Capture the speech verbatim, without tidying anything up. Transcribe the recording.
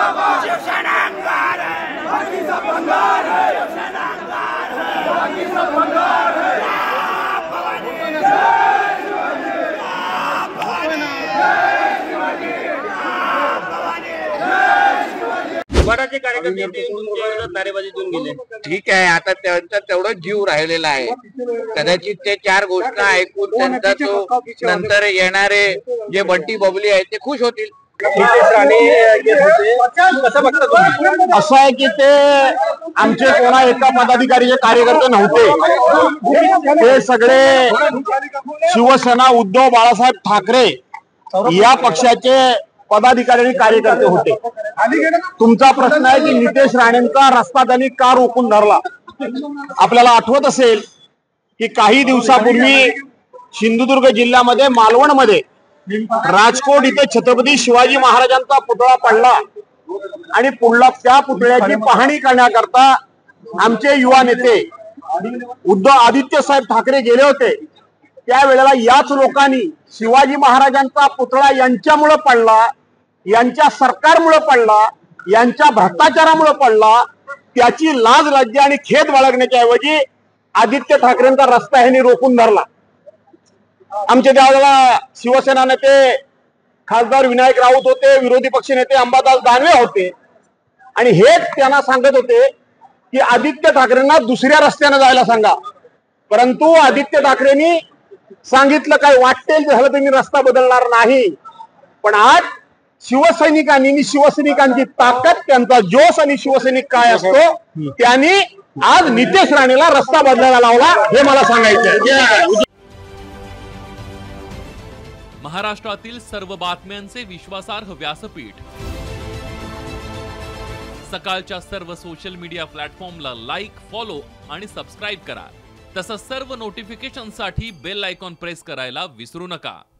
शिवसेना अंगार है, बाकी सब अंगार है, शिवसेना अंगार है, बाकी सब अंगार है। बराचसे कार्यकर्ते नारेबाजी देऊन गेले। ठीक आहे, आता त्यांचा तेवढा जीव राहिलेला आहे, कदाचित ते चार गोष्टी ऐकून त्यांचा तो नंतर येणारे जे बंटी बबली आहेत ते खुश होतील। असं आहे की ते आमचे कोणा एका पदाधिकारीचे कार्यकर्ते नव्हते, ते सगळे शिवसेना उद्धव बाळासाहेब ठाकरे या पक्षाचे पदाधिकारी आणि कार्यकर्ते होते। तुमचा प्रश्न आहे की नितेश राणेंचा रस्ता त्यांनी का रोखून धरला। आपल्याला आठवत असेल की काही दिवसापूर्वी सिंधुदुर्ग जिल्ह्यामध्ये मालवणमध्ये राजकोट इथे छत्रपती शिवाजी महाराजांचा पुतळा पडला आणि पुढला त्या पुतळ्याची पाहणी करण्याकरता आमचे युवा नेते उद्धव आदित्य साहेब ठाकरे गेले होते। त्यावेळेला याच लोकांनी शिवाजी महाराजांचा पुतळा यांच्यामुळे पडला, यांच्या सरकारमुळे पडला, यांच्या भ्रष्टाचारामुळे पडला, त्याची लाज लज्जा आणि खेद बाळगण्याच्या ऐवजी आदित्य ठाकरेंचा रस्ता ह्यांनी रोखून धरला। आमचे त्यावेळेला शिवसेना नेते खासदार विनायक राऊत होते, विरोधी पक्ष नेते अंबादास दानवे होते आणि हेच त्यांना सांगत होते की आदित्य ठाकरेंना दुसऱ्या रस्त्याने जायला सांगा। परंतु आदित्य ठाकरेंनी सांगितलं काय वाटेल झालं तर मी रस्ता बदलणार नाही। पण आज शिवसैनिकांनी आणि शिवसैनिकांची ताकद, त्यांचा जोश आणि शिवसैनिक काय असतो त्यांनी आज नितेश राणेला रस्ता बदलायला लावला, हे मला सांगायचं। महाराष्ट्रातील सर्व बातम्यांचे विश्वासार्ह व्यासपीठ, सकाळच्या सर्व सोशल मीडिया प्लॅटफॉर्मला लाईक, फॉलो आणि सबस्क्राईब करा। तसंच सर्व नोटिफिकेशनसाठी बेल आयकॉन प्रेस करायला विसरू नका।